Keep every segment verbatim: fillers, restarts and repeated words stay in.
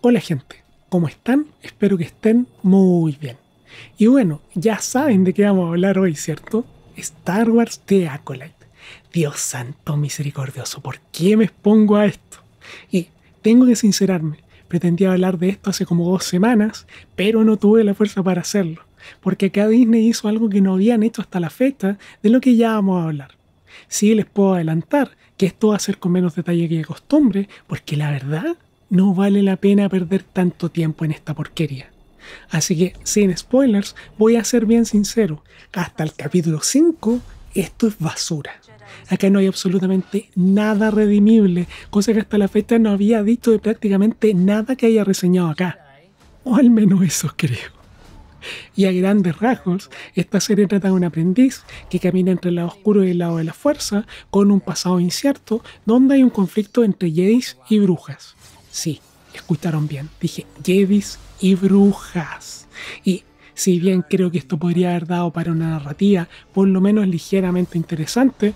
Hola gente, ¿cómo están? Espero que estén muy bien. Y bueno, ya saben de qué vamos a hablar hoy, ¿cierto? Star Wars The Acolyte. Dios santo misericordioso, ¿por qué me expongo a esto? Y tengo que sincerarme, pretendía hablar de esto hace como dos semanas, pero no tuve la fuerza para hacerlo, porque acá Disney hizo algo que no habían hecho hasta la fecha, de lo que ya vamos a hablar. Sí les puedo adelantar que esto va a ser con menos detalle que de costumbre, porque la verdad no vale la pena perder tanto tiempo en esta porquería. Así que, sin spoilers, voy a ser bien sincero, hasta el capítulo cinco esto es basura. Acá no hay absolutamente nada redimible, cosa que hasta la fecha no había dicho de prácticamente nada que haya reseñado acá. O al menos eso creo. Y a grandes rasgos, esta serie trata de un aprendiz que camina entre el lado oscuro y el lado de la fuerza, con un pasado incierto, donde hay un conflicto entre Jedis y brujas. Sí, escucharon bien, dije Jedis y brujas. Y si bien creo que esto podría haber dado para una narrativa por lo menos ligeramente interesante,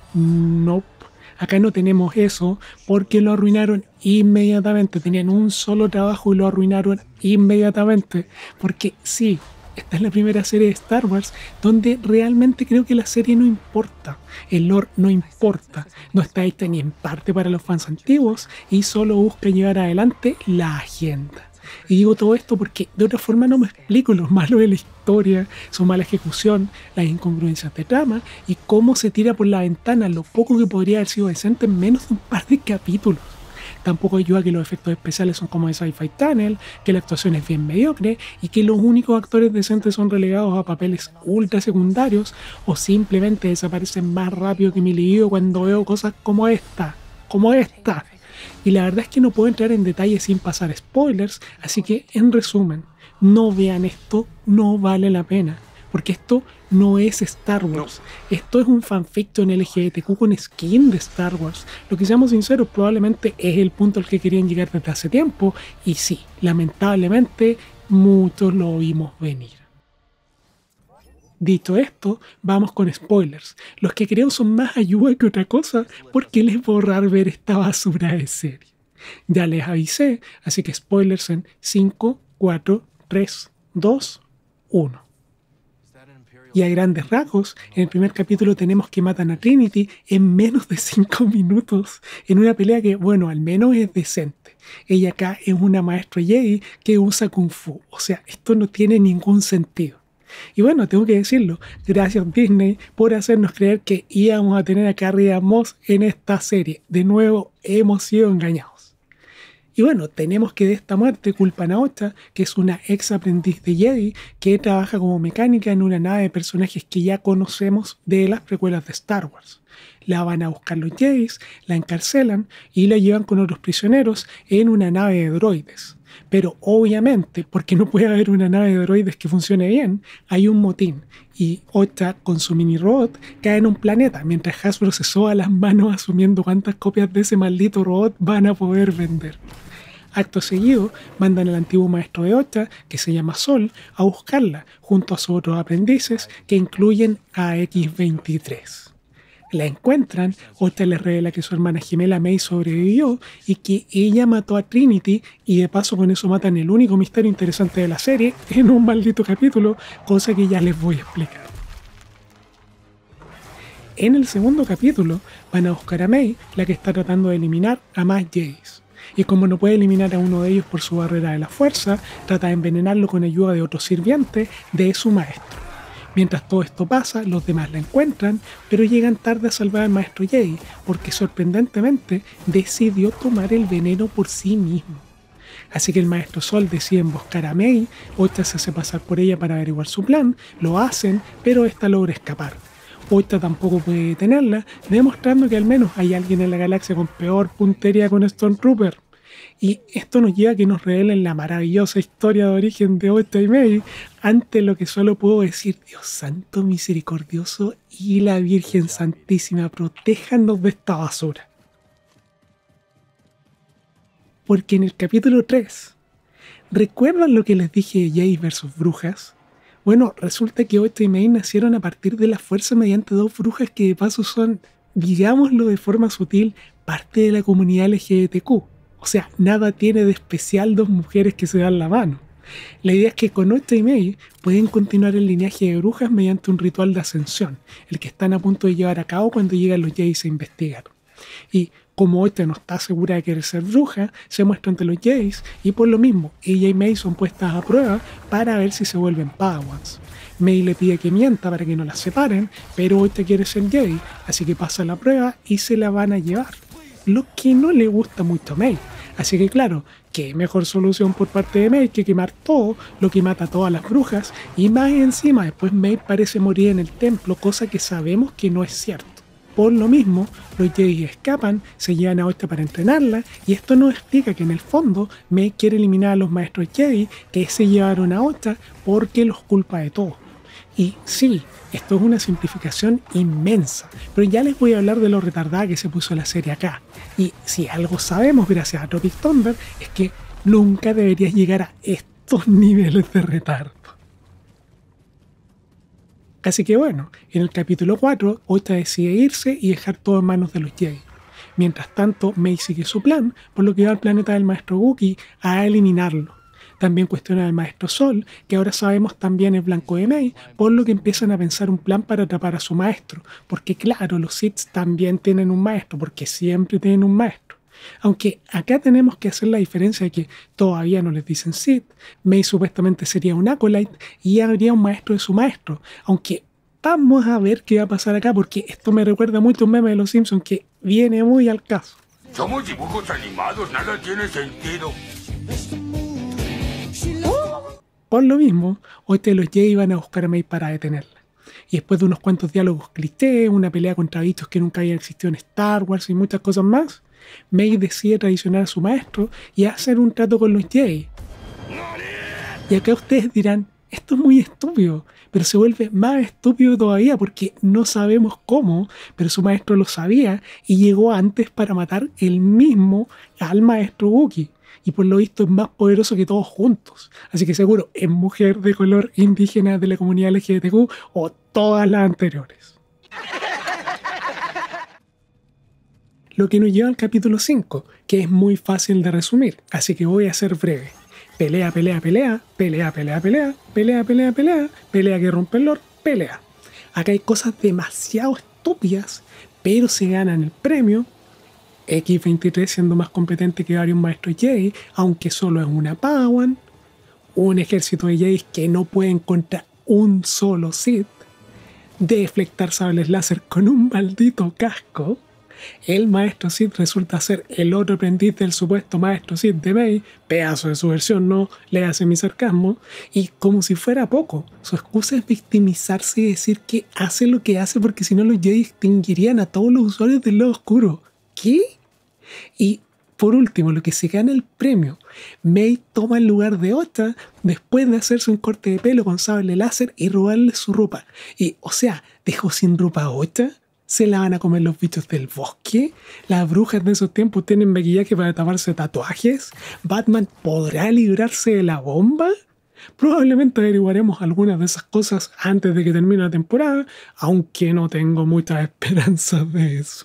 no. Acá no tenemos eso porque lo arruinaron inmediatamente. Tenían un solo trabajo y lo arruinaron inmediatamente. Porque sí, esta es la primera serie de Star Wars donde realmente creo que la serie no importa. El lore no importa. No está hecha ni en parte para los fans antiguos y solo busca llevar adelante la agenda. Y digo todo esto porque de otra forma no me explico los malos de la historia, su mala ejecución, las incongruencias de trama y cómo se tira por la ventana lo poco que podría haber sido decente en menos de un par de capítulos. Tampoco ayuda que los efectos especiales son como de Sci-Fi Channel, que la actuación es bien mediocre y que los únicos actores decentes son relegados a papeles ultra secundarios o simplemente desaparecen más rápido que mi libido cuando veo cosas como esta, como esta. Y la verdad es que no puedo entrar en detalles sin pasar spoilers, así que en resumen, no vean esto, no vale la pena, porque esto no es Star Wars, no. Esto es un fanfiction L G B T Q con skin de Star Wars. Lo que seamos sinceros, probablemente es el punto al que querían llegar desde hace tiempo, y sí, lamentablemente, muchos lo vimos venir. Dicho esto, vamos con spoilers, los que creo son más ayuda que otra cosa porque les borrar ver esta basura de serie. Ya les avisé, así que spoilers en cinco, cuatro, tres, dos, uno. Y a grandes rasgos, en el primer capítulo tenemos que matan a Trinity en menos de cinco minutos, en una pelea que, bueno, al menos es decente. Ella acá es una maestra Jedi que usa Kung Fu, o sea, esto no tiene ningún sentido. Y bueno, tengo que decirlo, gracias Disney por hacernos creer que íbamos a tener a Carrie Moss en esta serie. De nuevo, hemos sido engañados. Y bueno, tenemos que de esta muerte culpan a Ocha, que es una ex aprendiz de Jedi que trabaja como mecánica en una nave de personajes que ya conocemos de las precuelas de Star Wars. La van a buscar los Jedis, la encarcelan y la llevan con otros prisioneros en una nave de droides. Pero obviamente, porque no puede haber una nave de droides que funcione bien, hay un motín. Y Ocha con su mini robot cae en un planeta, mientras Hasbro se soba las manos asumiendo cuántas copias de ese maldito robot van a poder vender. Acto seguido, mandan al antiguo maestro de Ocha, que se llama Sol, a buscarla, junto a sus otros aprendices, que incluyen a equis veintitrés. La encuentran, Ocha les revela que su hermana gemela May sobrevivió y que ella mató a Trinity y de paso con eso matan el único misterio interesante de la serie en un maldito capítulo, cosa que ya les voy a explicar. En el segundo capítulo van a buscar a May, la que está tratando de eliminar a más Jedis. Y como no puede eliminar a uno de ellos por su barrera de la fuerza, trata de envenenarlo con ayuda de otro sirviente de su maestro. Mientras todo esto pasa, los demás la encuentran, pero llegan tarde a salvar al maestro Jedi, porque sorprendentemente decidió tomar el veneno por sí mismo. Así que el maestro Sol decide emboscar a May, Ocha se hace pasar por ella para averiguar su plan, lo hacen, pero esta logra escapar. Ocha tampoco puede detenerla, demostrando que al menos hay alguien en la galaxia con peor puntería con Stormtrooper. Y esto nos lleva a que nos revelen la maravillosa historia de origen de Ocha y May, ante lo que solo puedo decir, Dios santo misericordioso y la Virgen Santísima, protéjanos de esta basura. Porque en el capítulo tres, ¿recuerdan lo que les dije de Jedi versus brujas? Bueno, resulta que Ocha y May nacieron a partir de la fuerza mediante dos brujas que de paso son, digámoslo de forma sutil, parte de la comunidad L G B T Q. O sea, nada tiene de especial dos mujeres que se dan la mano. La idea es que con Ochta y Mei pueden continuar el linaje de brujas mediante un ritual de ascensión, el que están a punto de llevar a cabo cuando llegan los Jays a investigar. Y como Ochta no está segura de querer ser bruja, se muestra ante los Jays y por lo mismo ella y Mei son puestas a prueba para ver si se vuelven Padawans. Mei le pide que mienta para que no las separen, pero Ochta quiere ser Jedi, así que pasa la prueba y se la van a llevar. Lo que no le gusta mucho a Mei. Así que claro, qué mejor solución por parte de Mei que quemar todo, lo que mata a todas las brujas, y más encima después Mei parece morir en el templo, cosa que sabemos que no es cierto. Por lo mismo, los Jedi escapan, se llevan a Ochta para entrenarla, y esto nos explica que en el fondo Mei quiere eliminar a los maestros Jedi que se llevaron a Ochta porque los culpa de todo. Y sí, esto es una simplificación inmensa, pero ya les voy a hablar de lo retardada que se puso la serie acá. Y si algo sabemos gracias a Tropic Thunder es que nunca deberías llegar a estos niveles de retardo. Así que bueno, en el capítulo cuatro, Ochta decide irse y dejar todo en manos de los Jedi. Mientras tanto, Mei sigue su plan, por lo que va al planeta del maestro Wookiee a eliminarlo. También cuestiona al maestro Sol, que ahora sabemos también es blanco de Mei, por lo que empiezan a pensar un plan para atrapar a su maestro. Porque claro, los Sith también tienen un maestro, porque siempre tienen un maestro. Aunque acá tenemos que hacer la diferencia de que todavía no les dicen Sith, Mei supuestamente sería un Acolyte y habría un maestro de su maestro. Aunque vamos a ver qué va a pasar acá, porque esto me recuerda mucho a un meme de los Simpsons que viene muy al caso. Somos dibujos animados, nada tiene sentido. Por lo mismo, Ochta y los Jedi van a buscar a Mei para detenerla. Y después de unos cuantos diálogos cliché, una pelea contra bichos que nunca habían existido en Star Wars y muchas cosas más, Mei decide traicionar a su maestro y hacer un trato con los Jedi. Y acá ustedes dirán, esto es muy estúpido, pero se vuelve más estúpido todavía porque no sabemos cómo, pero su maestro lo sabía y llegó antes para matar él mismo al maestro Wookiee. Y por lo visto es más poderoso que todos juntos. Así que seguro es mujer de color indígena de la comunidad L G B T Q o todas las anteriores. Lo que nos lleva al capítulo cinco, que es muy fácil de resumir, así que voy a ser breve. Pelea, pelea, pelea, pelea, pelea, pelea, pelea, pelea, pelea, pelea que rompe el lore, pelea. Acá hay cosas demasiado estúpidas, pero se ganan el premio. equis veintitrés siendo más competente que varios maestros Jedi, aunque solo es una Padawan. Un ejército de Jedi que no pueden contra un solo Sith. Deflectar sables láser con un maldito casco. El maestro Sith resulta ser el otro aprendiz del supuesto maestro Sith de Mei, pedazo de su versión, no le hace mi sarcasmo, y como si fuera poco, su excusa es victimizarse y decir que hace lo que hace porque si no los Jedi extinguirían a todos los usuarios del lado oscuro. ¿Qué? Y por último, lo que se gana el premio, Mei toma el lugar de Ochta después de hacerse un corte de pelo con sable láser y robarle su ropa. Y, o sea, ¿dejó sin ropa a Ochta? ¿Se la van a comer los bichos del bosque? ¿Las brujas de esos tiempos tienen maquillaje para taparse tatuajes? ¿Batman podrá librarse de la bomba? Probablemente averiguaremos algunas de esas cosas antes de que termine la temporada, aunque no tengo muchas esperanzas de eso.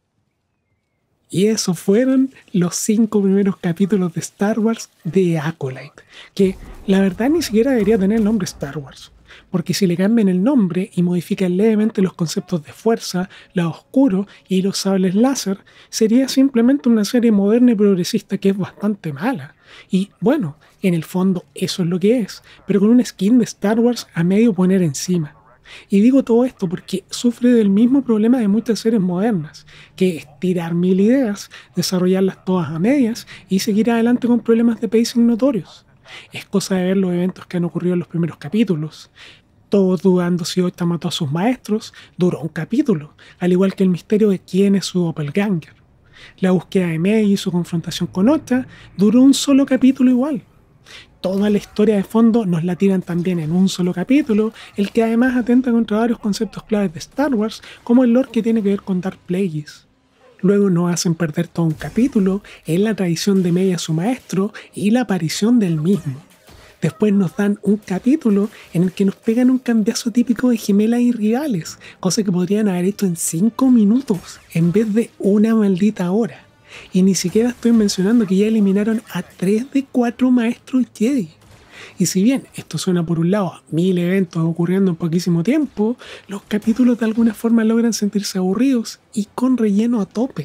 Y esos fueron los cinco primeros capítulos de Star Wars de Acolyte, que la verdad ni siquiera debería tener el nombre Star Wars, porque si le cambian el nombre y modifican levemente los conceptos de fuerza, lado oscuro y los sables láser, sería simplemente una serie moderna y progresista que es bastante mala. Y bueno, en el fondo eso es lo que es, pero con una skin de Star Wars a medio poner encima. Y digo todo esto porque sufre del mismo problema de muchas series modernas, que es tirar mil ideas, desarrollarlas todas a medias y seguir adelante con problemas de pacing notorios. Es cosa de ver los eventos que han ocurrido en los primeros capítulos. Todos dudando si Ochta mató a sus maestros, duró un capítulo, al igual que el misterio de quién es su doppelganger. La búsqueda de Mei y su confrontación con Ochta duró un solo capítulo igual. Toda la historia de fondo nos la tiran también en un solo capítulo, el que además atenta contra varios conceptos claves de Star Wars, como el lore que tiene que ver con Darth Plagueis. Luego nos hacen perder todo un capítulo en la traición de Mei a su maestro y la aparición del mismo. Después nos dan un capítulo en el que nos pegan un cambiazo típico de gemelas y rivales, cosa que podrían haber hecho en cinco minutos en vez de una maldita hora. Y ni siquiera estoy mencionando que ya eliminaron a tres de cuatro maestros Jedi. Y si bien esto suena por un lado a mil eventos ocurriendo en poquísimo tiempo, los capítulos de alguna forma logran sentirse aburridos y con relleno a tope.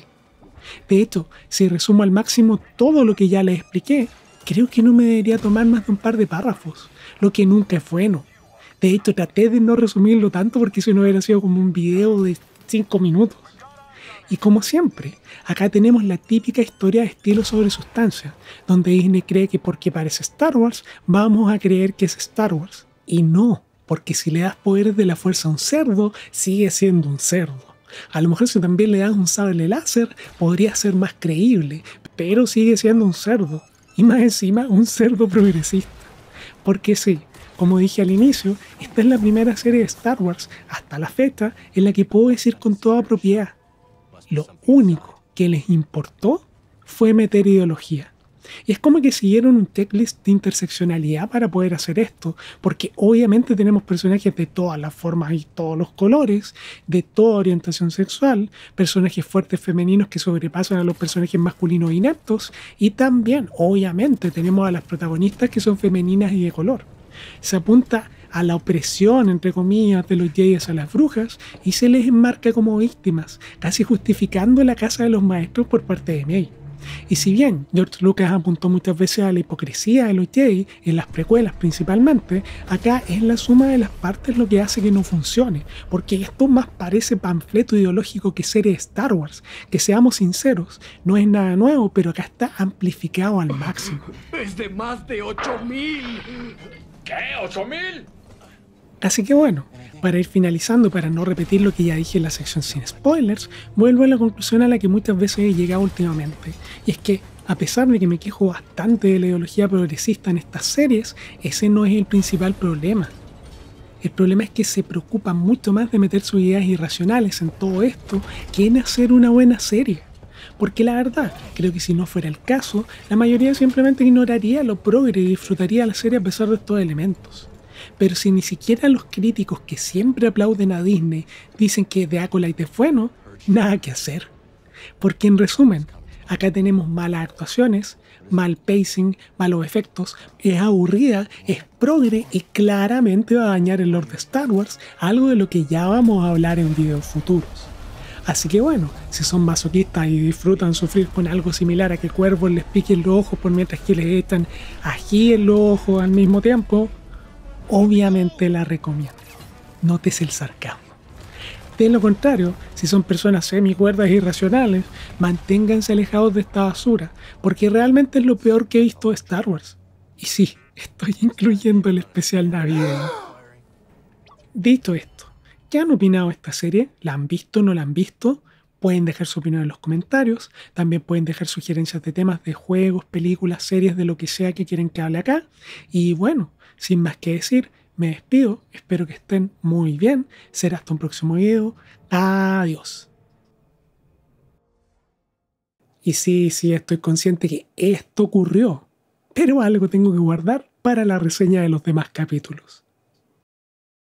De hecho, si resumo al máximo todo lo que ya les expliqué, creo que no me debería tomar más de un par de párrafos, lo que nunca es bueno. De hecho, traté de no resumirlo tanto porque si no hubiera sido como un video de cinco minutos. Y como siempre, acá tenemos la típica historia de estilo sobre sustancia, donde Disney cree que porque parece Star Wars, vamos a creer que es Star Wars. Y no, porque si le das poderes de la fuerza a un cerdo, sigue siendo un cerdo. A lo mejor si también le das un sable láser, podría ser más creíble, pero sigue siendo un cerdo. Y más encima, un cerdo progresista. Porque sí, como dije al inicio, esta es la primera serie de Star Wars, hasta la fecha, en la que puedo decir con toda propiedad: lo único que les importó fue meter ideología. Y es como que siguieron un checklist de interseccionalidad para poder hacer esto, porque obviamente tenemos personajes de todas las formas y todos los colores, de toda orientación sexual, personajes fuertes femeninos que sobrepasan a los personajes masculinos ineptos, y también, obviamente, tenemos a las protagonistas que son femeninas y de color. Se apunta a la opresión, entre comillas, de los Jedi a las brujas y se les enmarca como víctimas, casi justificando la casa de los maestros por parte de May. Y si bien George Lucas apuntó muchas veces a la hipocresía de los Jedi, en las precuelas principalmente, acá es la suma de las partes lo que hace que no funcione, porque esto más parece panfleto ideológico que serie de Star Wars, que seamos sinceros, no es nada nuevo, pero acá está amplificado al máximo. ¡Es de más de ocho mil! ¿Qué? ¿ocho mil? Así que bueno, para ir finalizando, para no repetir lo que ya dije en la sección sin spoilers, vuelvo a la conclusión a la que muchas veces he llegado últimamente, y es que, a pesar de que me quejo bastante de la ideología progresista en estas series, ese no es el principal problema. El problema es que se preocupan mucho más de meter sus ideas irracionales en todo esto que en hacer una buena serie. Porque la verdad, creo que si no fuera el caso, la mayoría simplemente ignoraría lo progre y disfrutaría la serie a pesar de estos elementos. Pero si ni siquiera los críticos que siempre aplauden a Disney dicen que The Acolyte es bueno, nada que hacer. Porque en resumen, acá tenemos malas actuaciones, mal pacing, malos efectos, es aburrida, es progre y claramente va a dañar el lore de Star Wars, algo de lo que ya vamos a hablar en videos futuros. Así que bueno, si son masoquistas y disfrutan sufrir con algo similar a que cuervos les piquen los ojos por mientras que les echan ají en los ojos al mismo tiempo, obviamente la recomiendo. Nótese el sarcasmo. De lo contrario, si son personas semicuerdas e irracionales, manténganse alejados de esta basura, porque realmente es lo peor que he visto de Star Wars. Y sí, estoy incluyendo el especial navideño. Dicho esto, ¿qué han opinado de esta serie? ¿La han visto o no la han visto? Pueden dejar su opinión en los comentarios. También pueden dejar sugerencias de temas de juegos, películas, series, de lo que sea que quieren que hable acá. Y bueno, sin más que decir, me despido. Espero que estén muy bien. Será hasta un próximo video. Adiós. Y sí, sí, estoy consciente que esto ocurrió, pero algo tengo que guardar para la reseña de los demás capítulos.